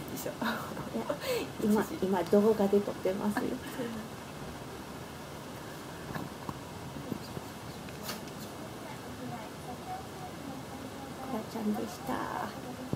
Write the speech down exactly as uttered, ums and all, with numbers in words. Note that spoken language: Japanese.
でしょ。 今今動画で撮ってますよ。くらちゃんでした。